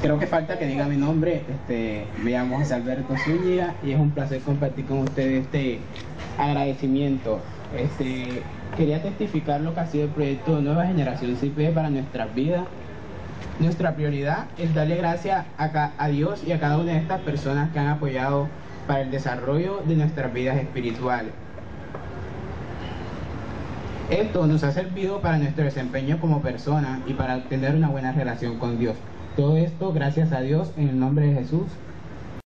Creo que falta que diga mi nombre. Me llamo José Alberto Zúñiga y es un placer compartir con ustedes este agradecimiento. Quería testificar lo que ha sido el proyecto Nueva Generación CIPE para nuestras vidas. Nuestra prioridad es darle gracias a Dios y a cada una de estas personas que han apoyado para el desarrollo de nuestras vidas espirituales. Esto nos ha servido para nuestro desempeño como persona y para tener una buena relación con Dios. Todo esto gracias a Dios en el nombre de Jesús.